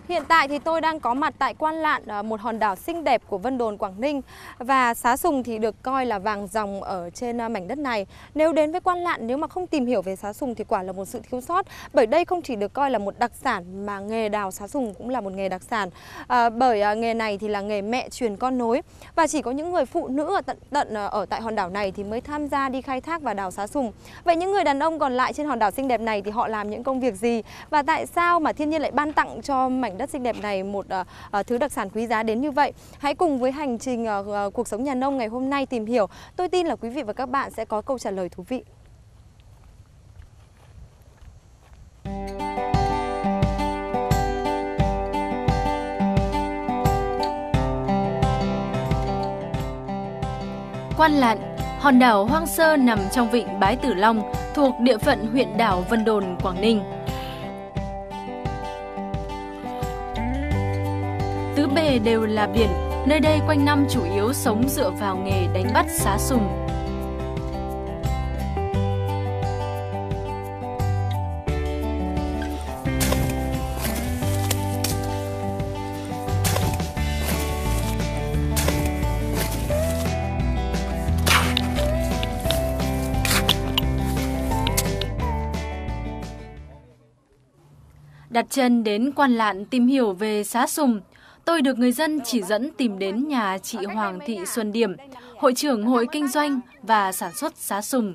Hiện tại thì tôi đang có mặt tại Quan Lạn, một hòn đảo xinh đẹp của Vân Đồn, Quảng Ninh. Và xá sùng thì được coi là vàng ròng ở trên mảnh đất này. Nếu đến với Quan Lạn, nếu mà không tìm hiểu về xá sùng thì quả là một sự thiếu sót. Bởi đây không chỉ được coi là một đặc sản mà nghề đào xá sùng cũng là một nghề đặc sản. Bởi nghề này thì là nghề mẹ truyền con nối. Và chỉ có những người phụ nữ ở tại hòn đảo này thì mới tham gia đi khai thác và đào xá sùng. Vậy những người đàn ông còn lại trên hòn đảo xinh đẹp này thì họ làm những công việc gì? Và tại sao mà thiên nhiên lại ban tặng cho mảnh đất xinh đẹp này một thứ đặc sản quý giá đến như vậy? Hãy cùng với hành trình cuộc sống nhà nông ngày hôm nay tìm hiểu. Tôi tin là quý vị và các bạn sẽ có câu trả lời thú vị. Quan Lạn, hòn đảo hoang sơ nằm trong vịnh Bái Tử Long, thuộc địa phận huyện đảo Vân Đồn, Quảng Ninh. Tứ bề đều là biển, nơi đây quanh năm chủ yếu sống dựa vào nghề đánh bắt xá sùng. Đặt chân đến Quan Lạn tìm hiểu về xá sùng, tôi được người dân chỉ dẫn tìm đến nhà chị Hoàng Thị Xuân Điểm, hội trưởng hội kinh doanh và sản xuất xá sùng.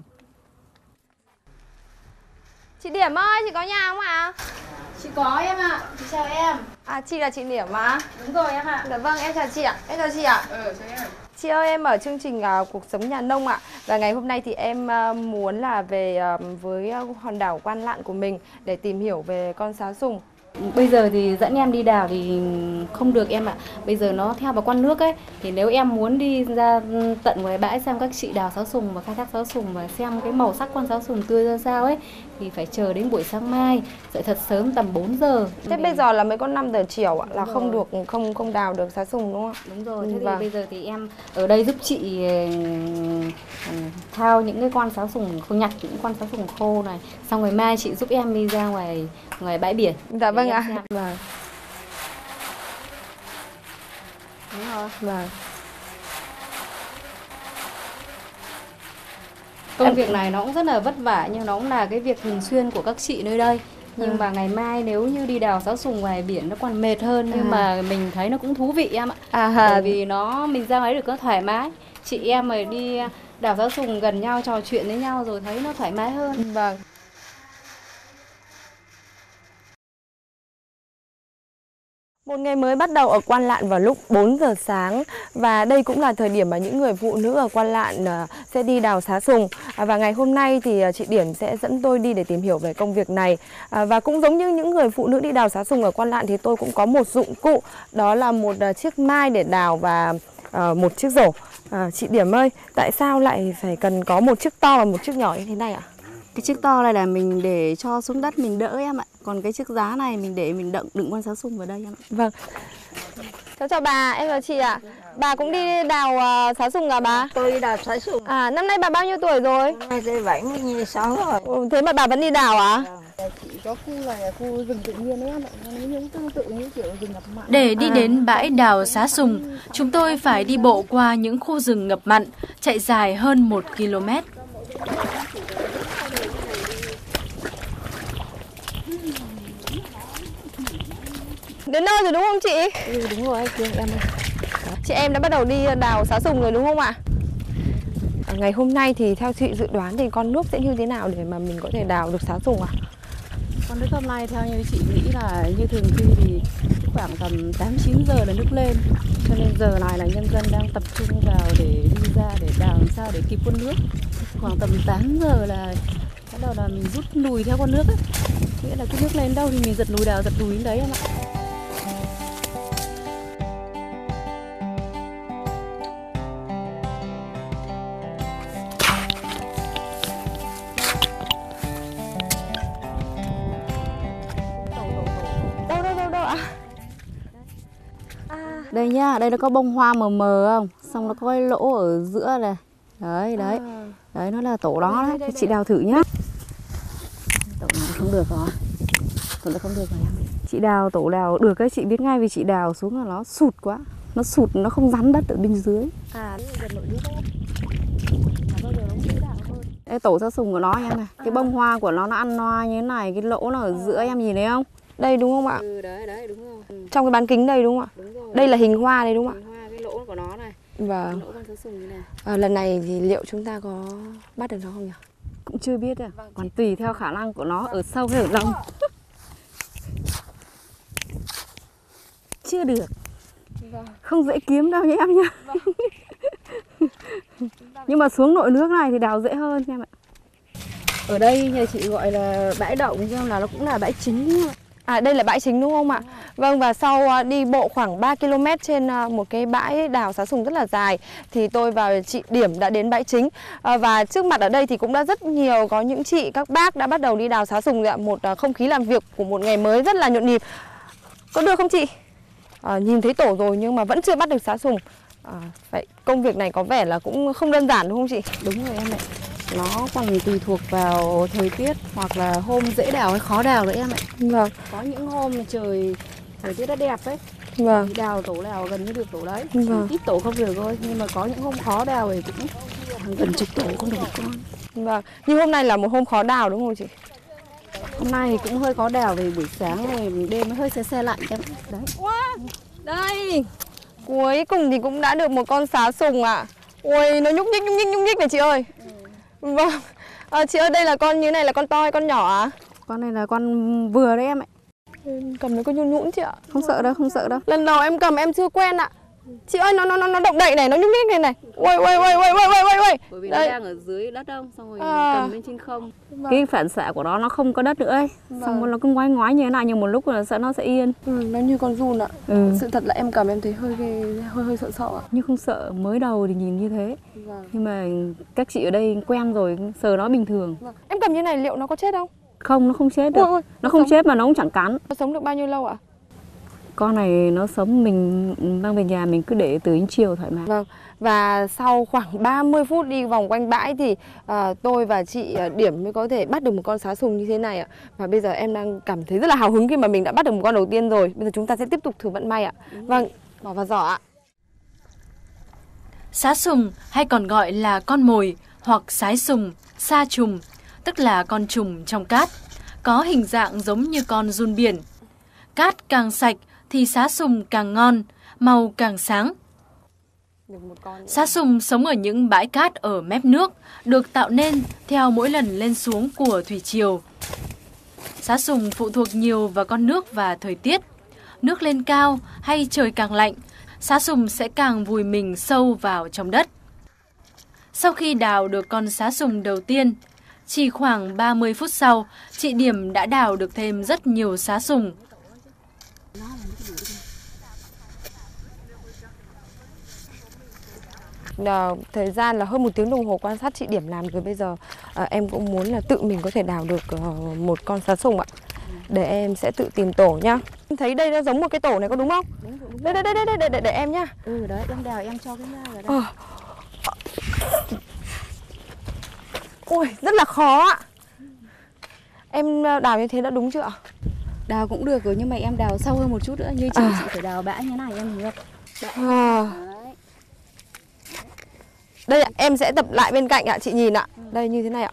Chị Điểm ơi, chị có nhà không ạ? Chị có em ạ, chị chào em. Chị là chị Điểm à? Đúng rồi em ạ. Dạ vâng, em chào chị ạ. Em chào chị ạ. Chào em. Chị ơi, em ở chương trình Cuộc sống nhà nông ạ. Và ngày hôm nay thì em muốn là về với hòn đảo Quan Lạn của mình để tìm hiểu về con xá sùng. Bây giờ thì dẫn em đi đào thì không được em ạ. Bây giờ nó theo vào con nước ấy. Thì nếu em muốn đi ra tận ngoài bãi xem các chị đào xá sùng và khai thác xá sùng và xem cái màu sắc con xá sùng tươi ra sao ấy, thì phải chờ đến buổi sáng mai, dậy thật sớm tầm 4 giờ. Thế bây giờ là mới có 5 giờ chiều ạ, là không được không đào được xá sùng đúng không ạ? Đúng rồi, thế thì bây giờ thì em ở đây giúp chị thao những cái con xá sùng khô, nhặt những con xá sùng khô này. Xong rồi mai chị giúp em đi ra ngoài bãi biển. Dạ vâng ạ. Vâng. Đúng rồi. Vâng. Công việc này nó cũng rất là vất vả nhưng nó cũng là cái việc thường xuyên của các chị nơi đây. Nhưng mà ngày mai nếu như đi đào xá sùng ngoài biển nó còn mệt hơn, nhưng mà mình thấy nó cũng thú vị em ạ. Bởi vì mình ra ngoài được có thoải mái. Chị em mà đi đào xá sùng gần nhau trò chuyện với nhau rồi thấy nó thoải mái hơn. Vâng. Một ngày mới bắt đầu ở Quan Lạn vào lúc 4 giờ sáng và đây cũng là thời điểm mà những người phụ nữ ở Quan Lạn sẽ đi đào xá sùng. Và ngày hôm nay thì chị Điểm sẽ dẫn tôi đi để tìm hiểu về công việc này. Và cũng giống như những người phụ nữ đi đào xá sùng ở Quan Lạn thì tôi cũng có một dụng cụ, đó là một chiếc mai để đào và một chiếc rổ. Chị Điểm ơi, tại sao lại phải cần có một chiếc to và một chiếc nhỏ như thế này ạ? Cái chiếc to này là mình để cho xuống đất mình đỡ em ạ. Còn cái chiếc giá này mình để mình đựng con xá sùng vào đây em ạ. Vâng. Cháu chào bà, em chào chị ạ. Bà cũng đi đào xá sùng à bà? Tôi đi đào xá sùng. Năm nay bà bao nhiêu tuổi rồi? Năm nay tôi 76 rồi. Thế mà bà vẫn đi đào à? Chị có khu này là khu rừng tự nhiên đấy em ạ. Nó giống tương tự như kiểu rừng ngập mặn. Để đi đến bãi đào xá sùng, chúng tôi phải đi bộ qua những khu rừng ngập mặn, chạy dài hơn 1 km. Đến nơi rồi đúng không chị? Đúng rồi, em ơi. Chị em đã bắt đầu đi đào xá sùng rồi đúng không ạ? Ngày hôm nay thì theo chị dự đoán thì con nước sẽ như thế nào để mà mình có thể đào được xá sùng ạ? Con nước hôm nay theo như chị nghĩ là như thường khi thì khoảng tầm 8-9 giờ là nước lên. Cho nên giờ này là nhân dân đang tập trung vào để đi ra để đào làm sao để kịp con nước. Khoảng tầm 8 giờ là bắt đầu là mình rút lùi theo con nước ấy. Nghĩa là cái nước lên đâu thì mình giật lùi đào giật lùi đến đấy em ạ. Đâu ạ? Đây nhá, đây nó có bông hoa mờ mờ không? Xong nó có cái lỗ ở giữa này. Đấy, đấy. Đấy, nó là tổ đó đấy. Chị đào thử nhá. Tổ này không được rồi. Tổ này không được rồi em. Chị đào tổ đào được cái chị biết ngay vì chị đào xuống là nó sụt quá. Nó sụt, nó không rắn đất ở bên dưới. Gần nội nước đấy. Bao giờ nó cũng dễ đào hơn. Cái tổ sa sùng của nó em này, cái bông hoa của nó ăn hoa như thế này, cái lỗ nó ở giữa em nhìn thấy không? Đây đúng không ạ? Đấy đúng rồi. Trong cái bán kính đây đúng không ạ? Đúng rồi. Đây là hình hoa đây đúng không ạ? Hình hoa, cái lỗ của nó này. Vâng. Lỗ con sa sùng như này. Lần này thì liệu chúng ta có bắt được nó không nhỉ? Cũng chưa biết à. Còn tùy theo khả năng của nó ở sâu hay ở rộng. Chưa được. Không dễ kiếm đâu nhé em nhá. Nhưng mà xuống nội nước này thì đào dễ hơn em ạ. Ở đây nhà chị gọi là bãi động nhưng là nó cũng là bãi chính. Đây là bãi chính đúng không ạ? Vâng, và sau đi bộ khoảng 3 km trên một cái bãi đào xá sùng rất là dài thì tôi và chị Điểm đã đến bãi chính. Và trước mặt ở đây thì cũng đã rất nhiều có những chị, các bác đã bắt đầu đi đào xá sùng rồi ạ. Một không khí làm việc của một ngày mới rất là nhộn nhịp. Có được không chị? Nhìn thấy tổ rồi nhưng mà vẫn chưa bắt được xá sùng. Vậy công việc này có vẻ là cũng không đơn giản đúng không chị? Đúng rồi em ạ. Nó còn tùy thuộc vào thời tiết hoặc là hôm dễ đào hay khó đào nữa em ạ. Vâng. Có những hôm mà thời tiết nó đẹp ấy. Vâng. Thì đào tổ nào gần như được tổ đấy. Vâng. Ít tổ không được thôi, nhưng mà có những hôm khó đào thì cũng gần chục tổ không được một con. Vâng. Nhưng hôm nay là một hôm khó đào đúng không chị? Hôm nay thì cũng hơi khó đào vì buổi sáng này đêm nó hơi se lạnh em. Đấy. Đây. Cuối cùng thì cũng đã được một con xá sùng ạ. Ôi, nó nhúc nhích này chị ơi. Vâng. Chị ơi, đây là con như này là con to hay con nhỏ à? Con này là con vừa đấy em ạ. Cầm nó có nhũn nhũn chị ạ. Không sợ đâu, không sợ đâu. Lần đầu em cầm em chưa quen ạ. Chị ơi, nó động đậy này, nó nhúc nhích này. Ôi. Bởi vì đây. nó đang ở dưới đất đâu, xong rồi cầm lên trên không. Vâng. Cái phản xạ của nó không có đất nữa ấy. Xong rồi nó cứ ngoái như thế này, nhưng một lúc là nó sẽ yên. Nó như con giun ạ. Sự thật là em cầm em thấy hơi sợ ạ. Nhưng không sợ, mới đầu thì nhìn như thế. Vâng. Nhưng mà các chị ở đây quen rồi, sờ nó bình thường. Vâng. Em cầm như này liệu nó có chết không? Không, nó không chết được. Ôi, nó không chết mà nó cũng chẳng cắn. Nó sống được bao nhiêu lâu ạ? Con này nó sống mình mang về nhà mình cứ để từ đến chiều thoải mái. Vâng. Và sau khoảng 30 phút đi vòng quanh bãi thì tôi và chị Điểm mới có thể bắt được một con xá sùng như thế này ạ. Và bây giờ em đang cảm thấy rất là hào hứng khi mà mình đã bắt được một con đầu tiên rồi. Bây giờ chúng ta sẽ tiếp tục thử vận may ạ. Vâng, bỏ vào giỏ ạ. Xá sùng hay còn gọi là con mồi hoặc sái sùng, sa trùng, tức là con trùng trong cát, có hình dạng giống như con giun biển. Cát càng sạch thì xá sùng càng ngon, màu càng sáng. Xá sùng sống ở những bãi cát ở mép nước, được tạo nên theo mỗi lần lên xuống của thủy triều. Xá sùng phụ thuộc nhiều vào con nước và thời tiết. Nước lên cao hay trời càng lạnh, xá sùng sẽ càng vùi mình sâu vào trong đất. Sau khi đào được con xá sùng đầu tiên, chỉ khoảng 30 phút sau, chị Điểm đã đào được thêm rất nhiều xá sùng. Thời gian là hơn 1 tiếng đồng hồ quan sát chị Điểm làm rồi. Bây giờ em cũng muốn là tự mình có thể đào được một con xá sùng ạ. Để em sẽ tự tìm tổ nhá. Em thấy đây nó giống một cái tổ này có đúng không? Đúng. Đây để em nhá. Đấy, em đào em cho cái ra vào đây. Ôi, rất là khó ạ. Em đào như thế đã đúng chưa ạ? Đào cũng được rồi nhưng mà em đào sâu hơn một chút nữa. Như chị phải đào bãi như này em hiểu không? Đây ạ, em sẽ tập lại bên cạnh ạ, chị nhìn ạ. Đây như thế này ạ.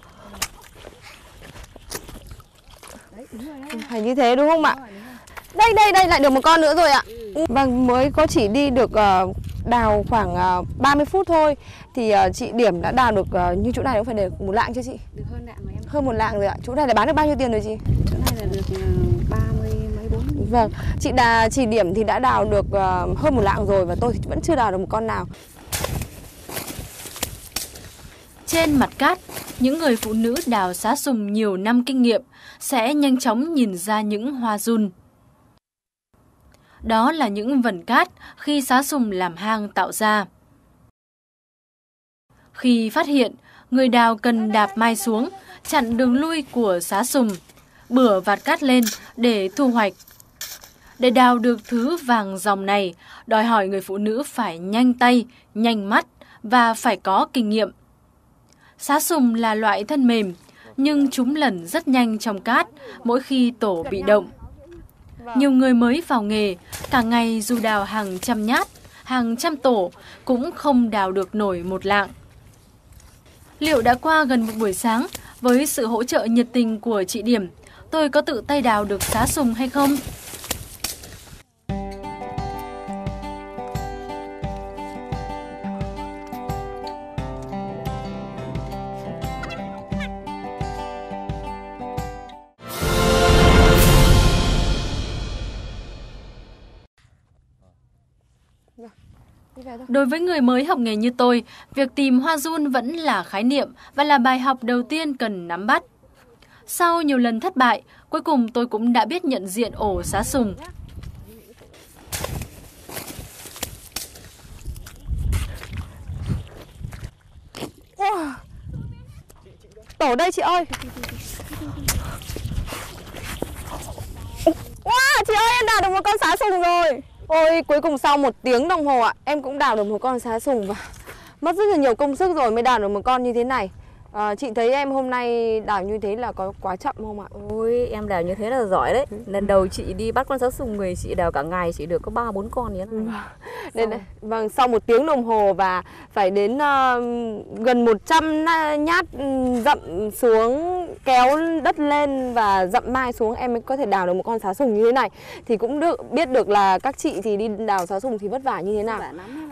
Đấy, đúng rồi đấy. Phải như thế đúng không ạ? Đây lại được một con nữa rồi ạ. Vâng, mới có chỉ đi được đào khoảng 30 phút thôi thì chị Điểm đã đào được như chỗ này cũng phải để 1 lạng chứ chị? Được hơn lạng rồi em. Hơn 1 lạng rồi ạ. Chỗ này là bán được bao nhiêu tiền rồi chị? Chỗ này là được 30 mấy 40. Vâng, chị Điểm thì đã đào được hơn 1 lạng rồi và tôi thì vẫn chưa đào được một con nào. Trên mặt cát, những người phụ nữ đào xá sùng nhiều năm kinh nghiệm sẽ nhanh chóng nhìn ra những hoa giun. Đó là những vần cát khi xá sùng làm hang tạo ra. Khi phát hiện, người đào cần đạp mai xuống, chặn đường lui của xá sùng, bửa vạt cát lên để thu hoạch. Để đào được thứ vàng ròng này, đòi hỏi người phụ nữ phải nhanh tay, nhanh mắt và phải có kinh nghiệm. Xá sùng là loại thân mềm, nhưng chúng lẩn rất nhanh trong cát mỗi khi tổ bị động. nhiều người mới vào nghề, cả ngày dù đào hàng trăm nhát, hàng trăm tổ cũng không đào được nổi một lạng. Liệu đã qua gần một buổi sáng, với sự hỗ trợ nhiệt tình của chị Điểm, tôi có tự tay đào được xá sùng hay không? Đối với người mới học nghề như tôi, việc tìm hoa giun vẫn là khái niệm và là bài học đầu tiên cần nắm bắt. Sau nhiều lần thất bại, cuối cùng tôi cũng đã biết nhận diện ổ xá sùng. Tổ đây chị ơi. Wow, chị ơi, em đào được một con xá sùng rồi. Ôi, cuối cùng sau 1 tiếng đồng hồ ạ, em cũng đào được một con xá sùng và mất rất là nhiều công sức rồi mới đào được một con như thế này. Chị thấy em hôm nay đào như thế là có quá chậm không ạ? Ôi, em đào như thế là giỏi đấy. Lần đầu chị đi bắt con xá sùng người chị đào cả ngày chỉ được có 3-4 con như thế này. Vâng, sau 1 tiếng đồng hồ và phải đến gần 100 nhát dậm xuống, kéo đất lên và dậm mai xuống em mới có thể đào được một con xá sùng như thế này. Thì cũng biết được là các chị thì đi đào xá sùng thì vất vả như thế nào.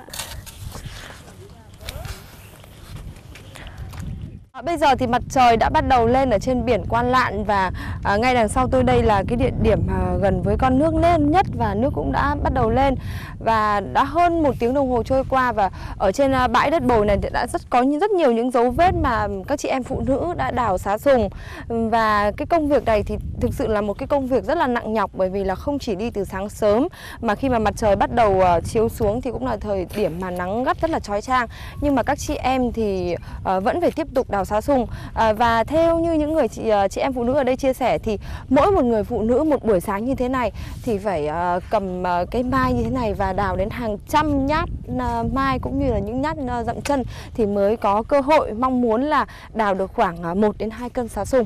Bây giờ thì mặt trời đã bắt đầu lên ở trên biển Quan Lạn và ngay đằng sau tôi đây là cái địa điểm gần với con nước lên nhất và nước cũng đã bắt đầu lên và đã hơn 1 tiếng đồng hồ trôi qua và ở trên bãi đất bồi này đã có rất nhiều những dấu vết mà các chị em phụ nữ đã đào xá sùng và cái công việc này thì thực sự là một cái công việc rất là nặng nhọc bởi vì là không chỉ đi từ sáng sớm mà khi mà mặt trời bắt đầu chiếu xuống thì cũng là thời điểm mà nắng gắt rất là chói chang nhưng mà các chị em thì vẫn phải tiếp tục đào xá sùng và theo như những người chị em phụ nữ ở đây chia sẻ thì mỗi một người phụ nữ một buổi sáng như thế này thì phải cầm cái mai như thế này và đào đến hàng trăm nhát mai cũng như là những nhát dậm chân thì mới có cơ hội mong muốn là đào được khoảng 1 đến 2 cân xá sùng.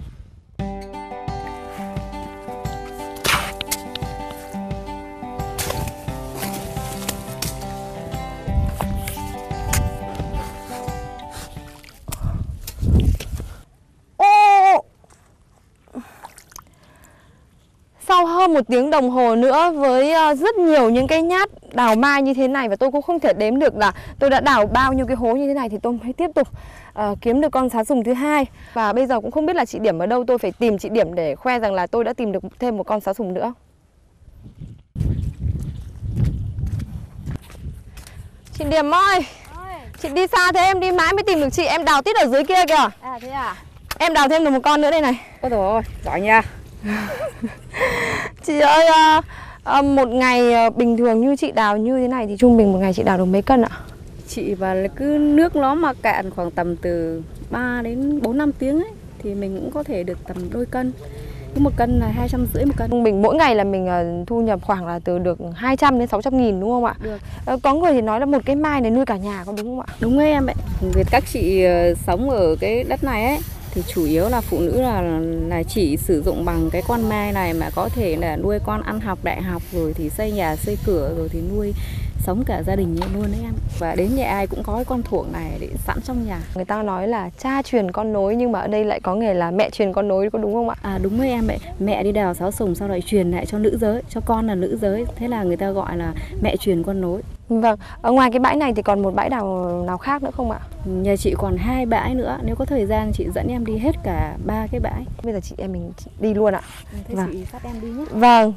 Sau hơn 1 tiếng đồng hồ nữa với rất nhiều những cái nhát đào mai như thế này và tôi cũng không thể đếm được là tôi đã đào bao nhiêu cái hố như thế này thì tôi mới tiếp tục kiếm được con xá sùng thứ 2. Và bây giờ cũng không biết là chị Điểm ở đâu, tôi phải tìm chị Điểm để khoe rằng là tôi đã tìm được thêm một con xá sùng nữa. Chị Điểm ơi, chị đi xa thế em đi mãi mới tìm được chị, em đào tít ở dưới kia kìa. À thế à? Em đào thêm được một con nữa đây này. Ôi dồi ôi, giỏi nha. Chị ơi, một ngày bình thường như chị đào như thế này thì trung bình một ngày chị đào được mấy cân ạ? Chị và cứ nước nó mà cạn khoảng tầm từ 3 đến 4-5 tiếng ấy thì mình cũng có thể được tầm đôi cân. Cứ 1 cân là 250 một cân. Trung bình mỗi ngày là mình thu nhập khoảng là từ được 200 đến 600 nghìn đúng không ạ? Được. Có người thì nói là một cái mai này nuôi cả nhà có đúng không ạ? Đúng đấy em ạ. Vì các chị sống ở cái đất này ấy thì chủ yếu là phụ nữ là chỉ sử dụng bằng cái con mai này mà có thể là nuôi con ăn học đại học rồi thì xây nhà xây cửa rồi thì nuôi sống cả gia đình luôn đấy em. Và đến nhà ai cũng có cái con thuộng này để sẵn trong nhà. Người ta nói là cha truyền con nối nhưng mà ở đây lại có nghề là mẹ truyền con nối, có đúng không ạ? À đúng rồi em ạ. Mẹ đi đào xá sùng sau lại truyền lại cho nữ giới, cho con là nữ giới. Thế là người ta gọi là mẹ truyền con nối. Vâng, ở ngoài cái bãi này thì còn một bãi đào nào khác nữa không ạ? Nhà chị còn 2 bãi nữa, nếu có thời gian chị dẫn em đi hết cả 3 cái bãi. Bây giờ chị em mình đi luôn ạ. Thế Vâng. chị dắt em đi nhé. Vâng.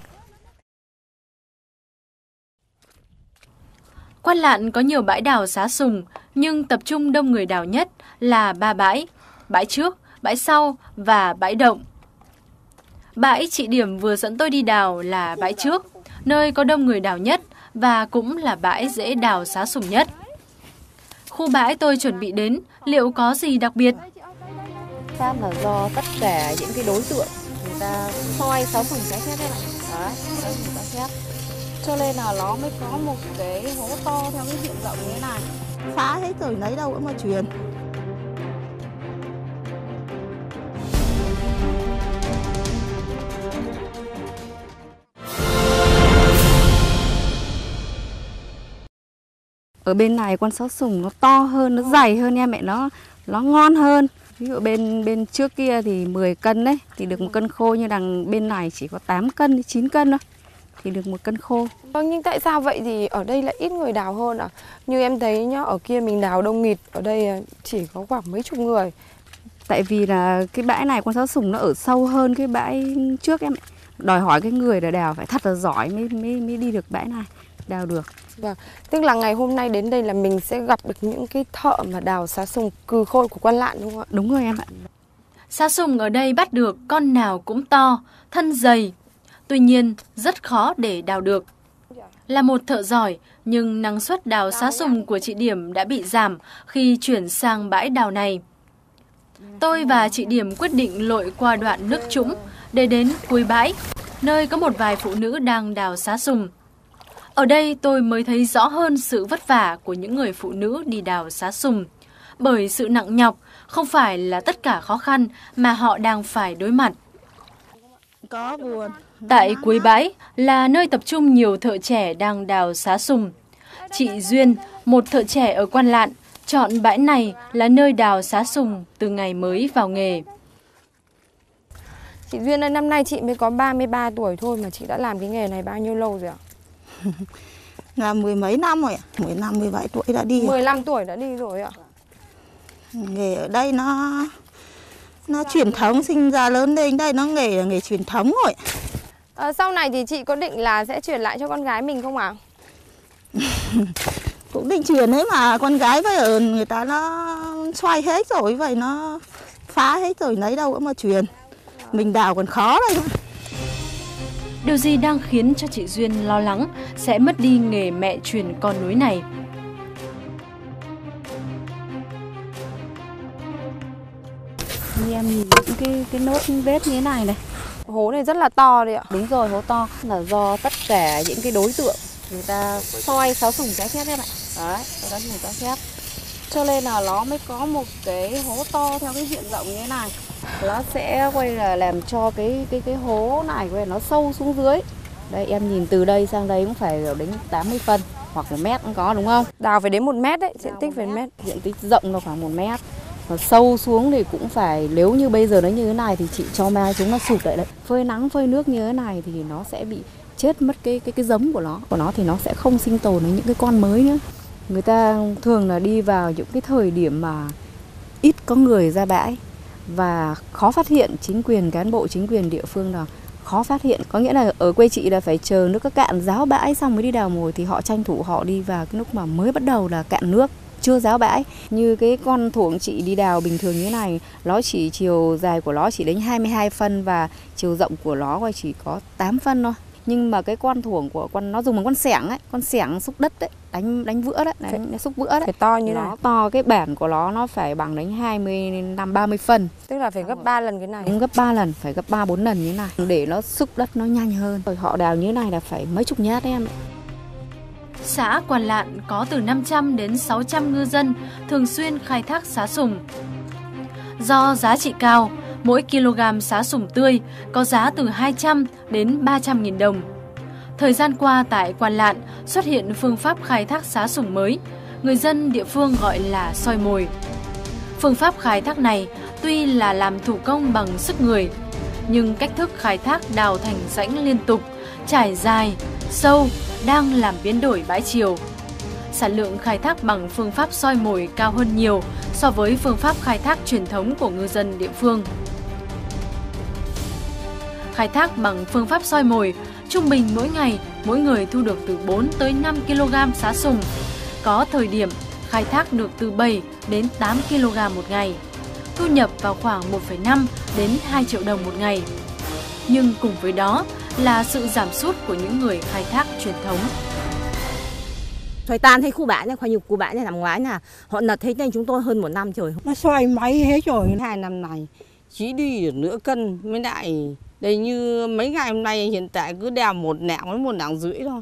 Quan Lạn có nhiều bãi đào xá sùng, nhưng tập trung đông người đào nhất là 3 bãi: bãi trước, bãi sau và bãi động. Bãi chị Điểm vừa dẫn tôi đi đào là bãi trước, nơi có đông người đào nhất và cũng là bãi dễ đào xá sùng nhất. Khu bãi tôi chuẩn bị đến, liệu có gì đặc biệt? Tham là do tất cả những cái đối tượng người ta soi xá sùng trái phép đấy ạ. Đấy, người ta phép. Cho nên là nó mới có một cái hố to theo cái diện rộng như thế này. Phá hết rồi lấy đâu mà truyền. Ở bên này con sá sùng nó to hơn, nó dày hơn em mẹ, nó ngon hơn. Ví dụ bên trước kia thì 10 cân đấy thì được 1 cân khô, nhưng đằng bên này chỉ có 8 cân, 9 cân thôi thì được 1 cân khô. Vâng, nhưng tại sao vậy thì ở đây lại ít người đào hơn ạ? Như em thấy nhá, ở kia mình đào đông nghịt, ở đây chỉ có khoảng mấy chục người. Tại vì là cái bãi này con sá sùng nó ở sâu hơn cái bãi trước em ạ. Đòi hỏi cái người để đào phải thật là giỏi mới đi được bãi này, đào được. Vâng, tức là ngày hôm nay đến đây là mình sẽ gặp được những cái thợ mà đào sá sùng cừ khôi của Quan Lạn đúng không ạ? Đúng rồi em ạ. Sá sùng ở đây bắt được con nào cũng to, thân dày. Tuy nhiên rất khó để đào được. Là một thợ giỏi, nhưng năng suất đào sá sùng của chị Điểm đã bị giảm khi chuyển sang bãi đào này. Tôi và chị Điểm quyết định lội qua đoạn nước trũng để đến cuối bãi, nơi có một vài phụ nữ đang đào sá sùng. Ở đây tôi mới thấy rõ hơn sự vất vả của những người phụ nữ đi đào sá sùng. Bởi sự nặng nhọc không phải là tất cả khó khăn mà họ đang phải đối mặt. Có buồn. Tại cuối bãi là nơi tập trung nhiều thợ trẻ đang đào sá sùng. Chị Duyên, một thợ trẻ ở Quan Lạn, chọn bãi này là nơi đào sá sùng từ ngày mới vào nghề. Chị Duyên ơi, năm nay chị mới có 33 tuổi thôi mà chị đã làm cái nghề này bao nhiêu lâu rồi ạ? Là 10 mấy năm rồi ạ, 15, 17 tuổi đã đi. 15 tuổi đã đi rồi ạ? Nghề ở đây nó truyền thống, sinh ra lớn lên đây nó nghề truyền thống rồi. Sau này thì chị có định là sẽ chuyển lại cho con gái mình không ạ? Cũng định truyền đấy mà con gái bây giờ người ta nó xoay hết rồi, vậy nó phá hết rồi, lấy đâu mà truyền. Mình đào còn khó đây thôi. Điều gì đang khiến cho chị Duyên lo lắng sẽ mất đi nghề mẹ truyền con nối này? Như em nhìn những cái nốt vết như thế này này. Hố này rất là to đấy ạ. Đúng rồi, hố to là do tất cả những cái đối tượng người ta soi sáo sùng trái phép em ạ. Đấy, sáo sùng trái phép. Cho nên là nó mới có một cái hố to theo cái diện rộng như thế này. Nó sẽ quay là làm cho cái hố này quay nó sâu xuống dưới. Đây em nhìn từ đây sang đây cũng phải đến 80 phân hoặc 1 mét cũng có đúng không? Đào phải đến 1 mét đấy, diện tích phải 1 mét. Diện tích rộng là khoảng 1 mét. Và sâu xuống thì cũng phải, nếu như bây giờ nó như thế này thì chị cho mai chúng nó sụt lại đấy. Phơi nắng phơi nước như thế này thì nó sẽ bị chết mất cái giống của nó thì nó sẽ không sinh tồn với những cái con mới nữa. Người ta thường là đi vào những cái thời điểm mà ít có người ra bãi và khó phát hiện, cán bộ chính quyền địa phương là khó phát hiện. Có nghĩa là ở quê chị là phải chờ nước cạn ráo bãi xong mới đi đào mồi, thì họ tranh thủ họ đi vào cái lúc mà mới bắt đầu là cạn nước, chưa ráo bãi. Như cái con thuồng chị đi đào bình thường như thế này, nó chỉ chiều dài của nó chỉ đến 22 phân và chiều rộng của nó chỉ có 8 phân thôi. Nhưng mà cái con thuồng của nó dùng bằng con xẻng ấy, con xẻng xúc đất đấy, đánh vữa đấy, xúc vữa đấy. Phải to như nó này. To, cái bản của nó phải bằng đến 25-30 phân. Tức là phải gấp 3 lần cái này. Đúng, gấp 3 lần, phải gấp 3-4 lần như thế này để nó xúc đất nó nhanh hơn. Rồi họ đào như thế này là phải mấy chục nhát em. Xã Quan Lạn có từ 500 đến 600 ngư dân thường xuyên khai thác sá sùng. Do giá trị cao, mỗi kg sá sùng tươi có giá từ 200 đến 300.000 đồng. Thời gian qua tại Quan Lạn xuất hiện phương pháp khai thác sá sùng mới, người dân địa phương gọi là soi mồi. Phương pháp khai thác này tuy là làm thủ công bằng sức người, nhưng cách thức khai thác đào thành rãnh liên tục, trải dài, sâu đang làm biến đổi bãi triều. Sản lượng khai thác bằng phương pháp soi mồi cao hơn nhiều so với phương pháp khai thác truyền thống của ngư dân địa phương. Khai thác bằng phương pháp soi mồi, trung bình mỗi ngày, mỗi người thu được từ 4 tới 5 kg sá sùng. Có thời điểm khai thác được từ 7 đến 8 kg một ngày. Thu nhập vào khoảng 1,5 đến 2 triệu đồng một ngày. Nhưng cùng với đó là sự giảm sút của những người khai thác truyền thống. Xoay tan thấy khu bãi này, khoai nhục khu bãi này năm ngoái là họ nật hết nên chúng tôi hơn 1 năm trời. Nó xoay máy hết rồi. 2 năm này chỉ đi được nửa cân mới lại. Đây như mấy ngày hôm nay hiện tại cứ đào 1 nạng với 1 nạng rưỡi thôi.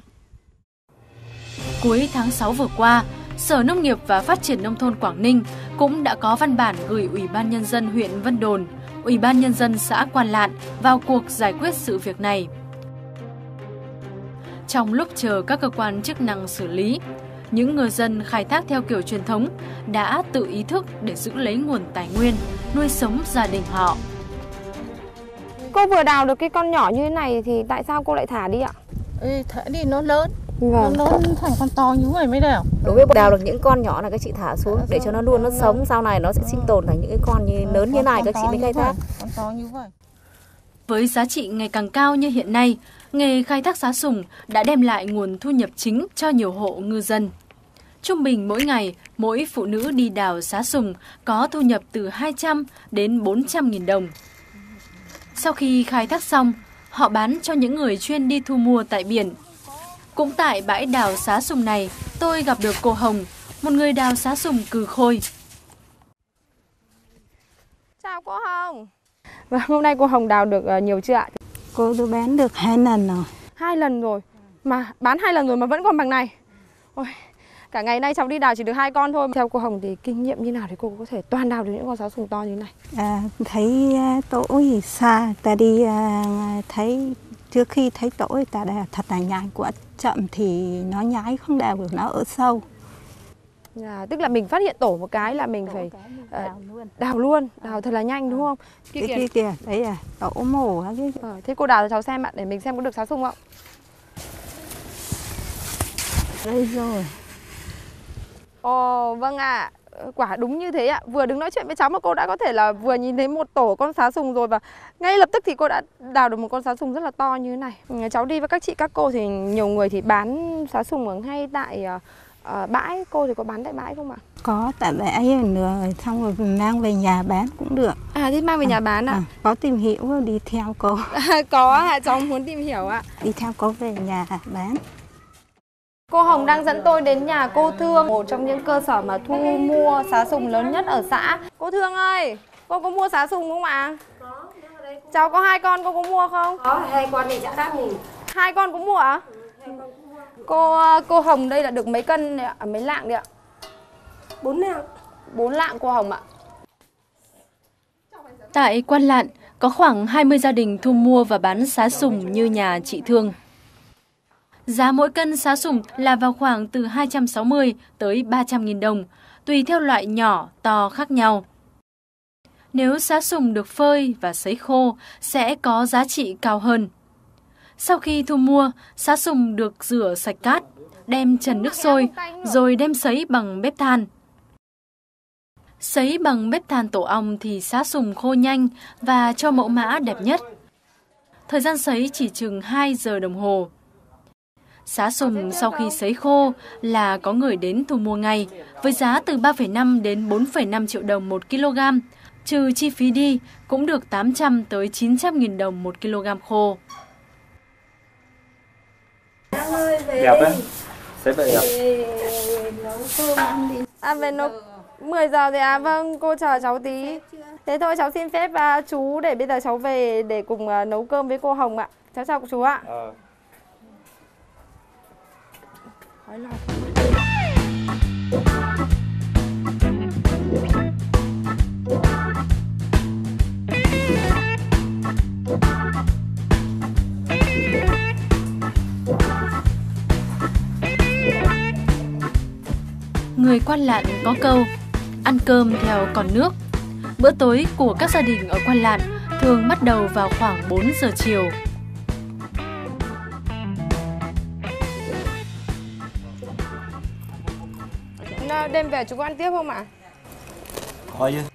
Cuối tháng 6 vừa qua, Sở Nông nghiệp và Phát triển Nông thôn Quảng Ninh cũng đã có văn bản gửi Ủy ban Nhân dân huyện Vân Đồn, Ủy ban Nhân dân xã Quan Lạn vào cuộc giải quyết sự việc này. Trong lúc chờ các cơ quan chức năng xử lý, những ngư dân khai thác theo kiểu truyền thống đã tự ý thức để giữ lấy nguồn tài nguyên, nuôi sống gia đình họ. Cô vừa đào được cái con nhỏ như thế này thì tại sao cô lại thả đi ạ? Thả đi nó lớn. Vâng. Nó thành con to như vậy mới đào. Đối với đào được những con nhỏ là các chị thả xuống để cho nó luôn nó sống, sau này nó sẽ sinh tồn thành những cái con như lớn như này các chị mới khai thác. Con to như vậy. Với giá trị ngày càng cao như hiện nay, nghề khai thác xá sùng đã đem lại nguồn thu nhập chính cho nhiều hộ ngư dân. Trung bình mỗi ngày, mỗi phụ nữ đi đào xá sùng có thu nhập từ 200 đến 400.000 đồng. Sau khi khai thác xong, họ bán cho những người chuyên đi thu mua tại biển. Cũng tại bãi đào xá sùng này, tôi gặp được cô Hồng, một người đào xá sùng cừ khôi. Chào cô Hồng. Và hôm nay cô Hồng đào được nhiều chưa ạ? Cô tôi bán được 2 lần rồi. 2 lần rồi. Mà bán 2 lần rồi mà vẫn còn bằng này. Ôi, cả ngày nay cháu đi đào chỉ được 2 con thôi. Theo cô Hồng thì kinh nghiệm như nào thì cô có thể toàn đào được những con xá sùng to như thế này? Thấy tổ thì xa, ta đi thấy trước khi thấy tổ thì ta đào thật là nhai, quá chậm thì nó nhái không đào được, nó ở sâu. Tức là mình phát hiện tổ một cái là mình phải đào luôn, đào thật là nhanh đúng không? Kia kìa, đấy là tổ mổ. Thế cô đào cho cháu xem ạ, để mình xem có được xá sùng không? Đây rồi. Ồ, vâng ạ. Quả đúng như thế ạ. Vừa đứng nói chuyện với cháu mà cô đã có thể là vừa nhìn thấy một tổ con xá sùng rồi, và ngay lập tức thì cô đã đào được một con xá sùng rất là to như thế này. Cháu đi với các chị các cô thì nhiều người thì bán xá sùng ở ngay tại bãi. Cô thì có bán tại bãi không ạ? Có, tại bãi xong rồi mang về nhà bán cũng được. Thế mang về nhà bán ạ? Có tìm hiểu đi theo cô. Có ạ, cháu muốn tìm hiểu ạ. Đi theo cô về nhà bán. Cô Hồng đang dẫn tôi đến nhà cô Thương, một trong những cơ sở mà thu mua xá sùng lớn nhất ở xã. Cô Thương ơi, cô có mua xá sùng không ạ? Có, đây. Cháu có 2 con, cô có mua không? Có 2 con này đã khác mình. 2 con cũng mua ạ? 2 con cũng mua. Cô Hồng đây là được mấy cân đấy ạ? Mấy lạng đấy ạ? 4 lạng. 4 lạng cô Hồng ạ. Tại Quan Lạn, có khoảng 20 gia đình thu mua và bán xá sùng như nhà chị Thương. Giá mỗi cân xá sùng là vào khoảng từ 260 tới 300.000 đồng, tùy theo loại nhỏ, to khác nhau. Nếu xá sùng được phơi và sấy khô sẽ có giá trị cao hơn. Sau khi thu mua, xá sùng được rửa sạch cát, đem trần nước sôi, rồi đem sấy bằng bếp than. Sấy bằng bếp than tổ ong thì xá sùng khô nhanh và cho mẫu mã đẹp nhất. Thời gian sấy chỉ chừng 2 giờ đồng hồ. Xá sùng sau khi sấy khô là có người đến thu mua ngay, với giá từ 3,5 đến 4,5 triệu đồng 1 kg, trừ chi phí đi cũng được 800 tới 900.000 đồng 1 kg khô. Đẹp đấy, sấy vậy đẹp. Về nấu 10 giờ thì vâng, cô chờ cháu tí. Thế thôi cháu xin phép chú để bây giờ cháu về để cùng nấu cơm với cô Hồng ạ. Cháu chào chú ạ. Người Quan Lạn có câu, ăn cơm theo còn nước. Bữa tối của các gia đình ở Quan Lạn thường bắt đầu vào khoảng 4 giờ chiều. Đêm về chú có ăn tiếp không ạ? Có chứ.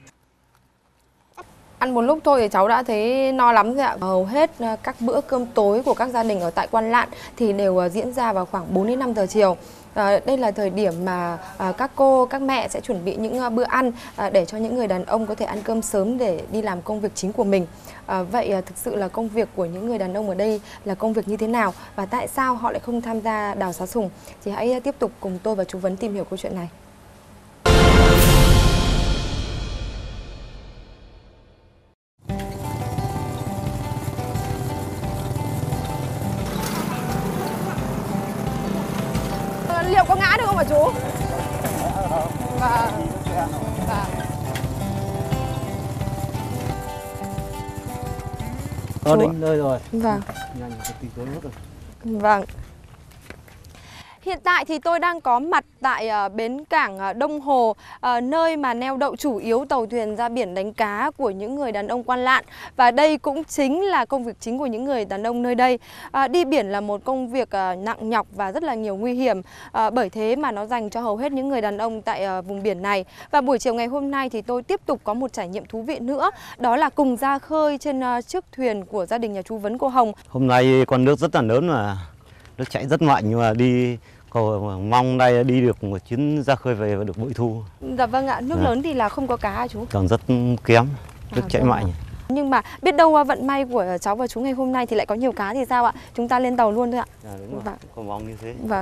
Ăn một lúc thôi thì cháu đã thấy no lắm rồi ạ. Hầu hết các bữa cơm tối của các gia đình ở tại Quan Lạn thì đều diễn ra vào khoảng 4 đến 5 giờ chiều. Đây là thời điểm mà các cô, các mẹ sẽ chuẩn bị những bữa ăn để cho những người đàn ông có thể ăn cơm sớm để đi làm công việc chính của mình. Vậy thực sự là công việc của những người đàn ông ở đây là công việc như thế nào và tại sao họ lại không tham gia đào xá sùng? Thì hãy tiếp tục cùng tôi và chú Vấn tìm hiểu câu chuyện này. Liệu có ngã được không hả chú? Vâng. Nó đến nơi rồi. Vâng. Nhanh tí tối nước rồi. Vâng. Hiện tại thì tôi đang có mặt tại bến cảng Đông Hồ, nơi mà neo đậu chủ yếu tàu thuyền ra biển đánh cá của những người đàn ông Quan Lạn. Và đây cũng chính là công việc chính của những người đàn ông nơi đây. Đi biển là một công việc nặng nhọc và rất là nhiều nguy hiểm. Bởi thế mà nó dành cho hầu hết những người đàn ông tại vùng biển này. Và buổi chiều ngày hôm nay thì tôi tiếp tục có một trải nghiệm thú vị nữa. Đó là cùng ra khơi trên chiếc thuyền của gia đình nhà chú Vấn, cô Hồng. Hôm nay con nước rất là lớn mà nước chảy rất mạnh, nhưng mà mong đây đi được một chuyến ra khơi về và được bội thu. Dạ vâng ạ, nước lớn thì là không có cá hả chú? Còn rất kém, nước chảy mạnh. Nhưng mà biết đâu vận may của cháu và chú ngày hôm nay thì lại có nhiều cá thì sao ạ? Chúng ta lên tàu luôn thôi ạ. Đúng rồi, có mong như thế. Vâng.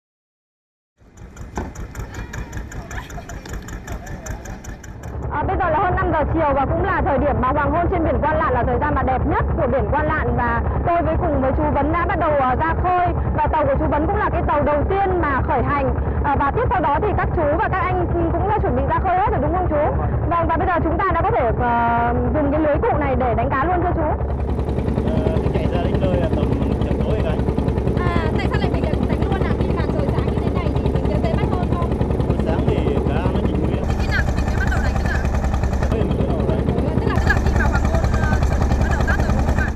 Bây giờ là hơn 5 giờ chiều và cũng là thời điểm mà hoàng hôn trên biển Quan Lạn là thời gian mà đẹp nhất của biển Quan Lạn, và tôi cùng với chú Vấn đã bắt đầu ra khơi, và tàu của chú Vấn cũng là cái tàu đầu tiên mà khởi hành, và tiếp sau đó thì các chú và các anh cũng đã chuẩn bị ra khơi hết rồi đúng không chú? Vâng, và bây giờ chúng ta đã có thể dùng cái lưới cụ này để đánh cá luôn cho chú. Chạy ra đến nơi là tầm chập tối rồi. Tại sao lại mình lại đánh luôn khi mà trời sáng như thế này thì mình sẽ dễ bắt hơn không? Buổi sáng thì cá nó nhỉnh nguyên. Khi nào thì mình sẽ bắt đầu đánh nữa? Tức là khi mà hoàng hôn chuẩn bị bắt đầu tắt rồi đúng không ạ?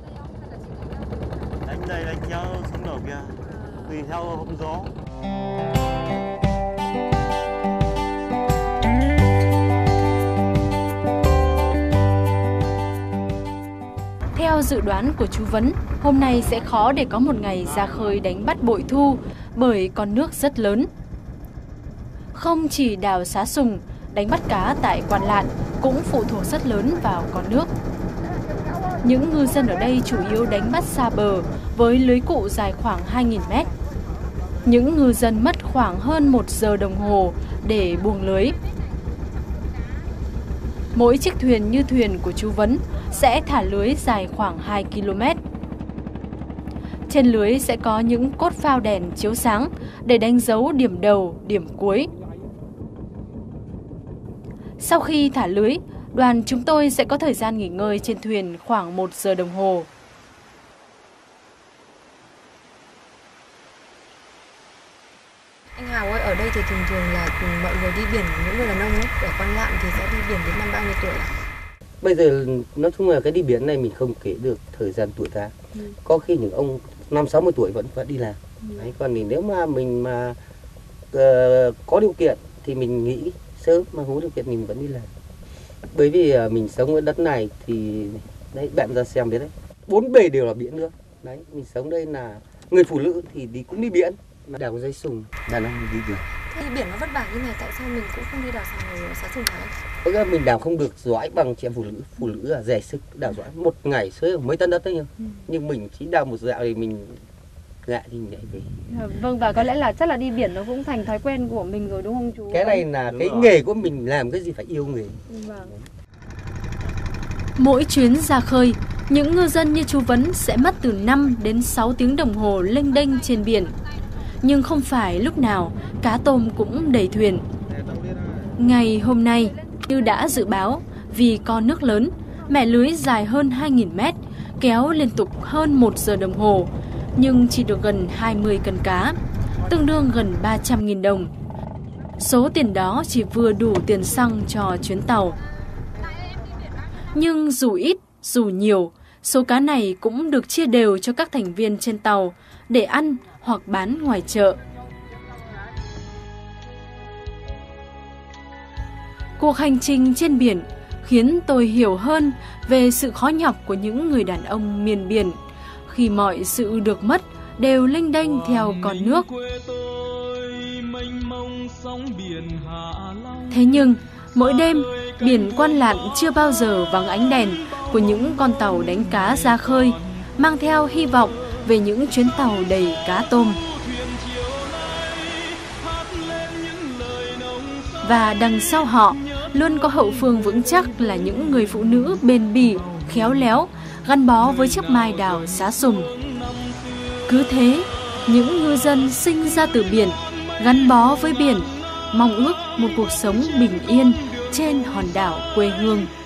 Đánh đây đánh theo xuống đầu kia, tùy theo hôm gió. Theo dự đoán của chú Vấn, hôm nay sẽ khó để có một ngày ra khơi đánh bắt bội thu bởi con nước rất lớn. Không chỉ đào xá sùng, đánh bắt cá tại Quan Lạn cũng phụ thuộc rất lớn vào con nước. Những ngư dân ở đây chủ yếu đánh bắt xa bờ với lưới cụ dài khoảng 2.000 mét. Những ngư dân mất khoảng hơn 1 giờ đồng hồ để buông lưới. Mỗi chiếc thuyền như thuyền của chú Vấn sẽ thả lưới dài khoảng 2 km. Trên lưới sẽ có những cốt phao đèn chiếu sáng để đánh dấu điểm đầu, điểm cuối. Sau khi thả lưới, đoàn chúng tôi sẽ có thời gian nghỉ ngơi trên thuyền khoảng 1 giờ đồng hồ. Anh Hào ơi, ở đây thì thường thường là mọi người đi biển, những người đàn ông ấy, ở Quan Lạn thì sẽ đi biển đến năm bao nhiêu tuổi ạ? Bây giờ nói chung là cái đi biển này mình không kể được thời gian tuổi ta. Có khi những ông 50-60 tuổi vẫn đi làm. Đấy, còn nếu mà mình có điều kiện thì mình nghĩ sớm, mà không có điều kiện thì mình vẫn đi làm. Bởi vì mình sống ở đất này thì đấy, bạn ra xem biết đấy, 4 bề đều là biển nữa. Đấy, mình sống đây là người phụ nữ thì cũng đi biển, đào dây sùng, đàn ông đi biển. Đi biển nó vất vả như này, tại sao mình cũng không đi đào xá sùng hả anh? Mình đào không được giỏi bằng chị em phụ nữ là rẻ sức đào giỏi một ngày xới mấy tấn đất đấy nhá. Nhưng mình chỉ đào một dạo thì mình ngại thì mình lại về. Vâng, và có lẽ là chắc là đi biển nó cũng thành thói quen của mình rồi đúng không chú? Cái này là cái nghề của mình, làm cái gì phải yêu nghề. Vâng. Mỗi chuyến ra khơi, những ngư dân như chú Vấn sẽ mất từ 5 đến 6 tiếng đồng hồ lênh đênh trên biển. Nhưng không phải lúc nào cá tôm cũng đầy thuyền. Ngày hôm nay, như đã dự báo, vì con nước lớn, mẻ lưới dài hơn 2.000 mét, kéo liên tục hơn 1 giờ đồng hồ, nhưng chỉ được gần 20 cân cá, tương đương gần 300.000 đồng. Số tiền đó chỉ vừa đủ tiền xăng cho chuyến tàu. Nhưng dù ít, dù nhiều, số cá này cũng được chia đều cho các thành viên trên tàu để ăn hoặc bán ngoài chợ. Cuộc hành trình trên biển khiến tôi hiểu hơn về sự khó nhọc của những người đàn ông miền biển khi mọi sự được mất đều lênh đênh theo con nước. Thế nhưng, mỗi đêm, biển Quan Lạn chưa bao giờ vắng ánh đèn của những con tàu đánh cá ra khơi, mang theo hy vọng về những chuyến tàu đầy cá tôm. Và đằng sau họ luôn có hậu phương vững chắc là những người phụ nữ bền bỉ, khéo léo, gắn bó với chiếc mai đào xá sùng. Cứ thế, những ngư dân sinh ra từ biển, gắn bó với biển, mong ước một cuộc sống bình yên trên hòn đảo quê hương.